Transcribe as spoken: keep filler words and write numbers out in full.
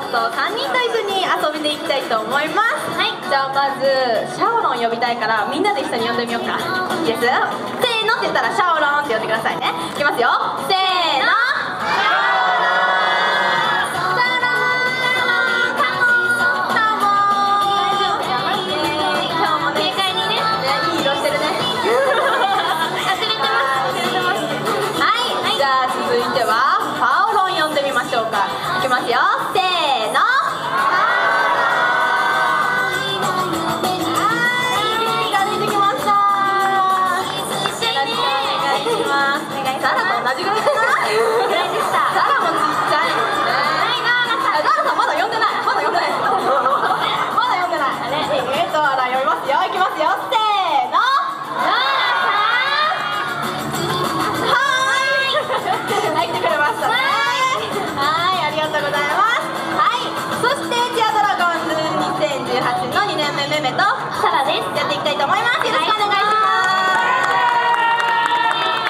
とさんにんと一緒に遊びでいきたいと思います。はい、じゃあまずシャオロン呼びたいからみんなで一緒に呼んでみようか。いいです？せーのって言ったらシャオロンって呼んでくださいね。いきますよ、せーの。いきますよ、せーの。はいが出てきました。よろしくお願いします。サラと同じぐらいかな。ぐらいでした。サラもちっちゃいですね。サラさんまだ呼んでない。まだ呼んでない。まだ呼んでない。えっとあら呼びますよ。いきますよ、せーの。はい、来てくれましたね。ありがとうございます。はい、そしてチアドラゴンズにせんじゅうはちのにねんめめめとサラです。